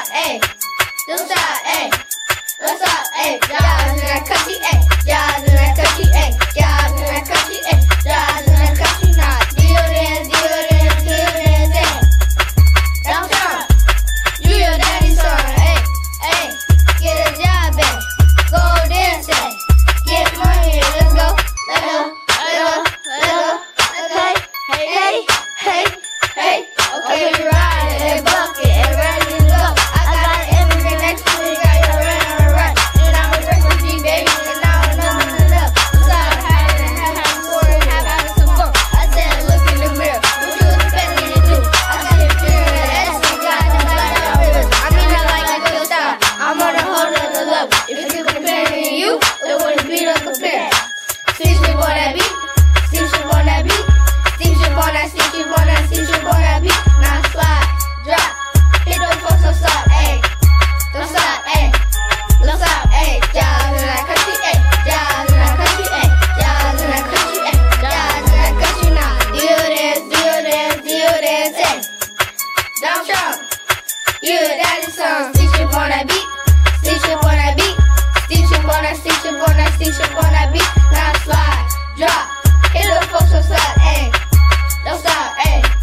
ayy. Don't stop, ayy. Don't stop, ayy. Jobs in that country, ayy. Jobs in that country, ayy. Jobs in that country, ayy. Jobs in that country, nah. Deal this, ayy. Downtown, you your daddy's son, ayy, ayy. Get a job, ayy. Go dance, ayy. Get money, let's go. Let's go, hey. Okay, we ride it, bucket, and ready to go. I got everything next to me, got your run. And I'm a refugee, baby, and now I'm enough. Stop hiding, have story, having some fun. I said, look in the mirror, what you expect me to do? I got your fear in the ass, and got the black out rivers. I mean, I like your style, I'm on a whole other level. If you compare me to you, it wouldn't be no compare. Steamship on that beat, steamship on that beat. Steamship on that, steamship on that, steamship on that beat. Now slide, drop, hit those folks, don't stop, ayy. Don't stop, ayy. Don't stop, ayy. Jobs in that country, ayy. Jobs in that country, ayy. Jobs in that country, ayy. Jobs in that country, now. Deal this, ayy. Downtown, you daddy's son. Steamship on that beat, steamship on that beat. Steamship on that, steamship on that, steamship on that beat. Now slide, drop, hit those folks, don't stop, ayy. Don't stop, ayy.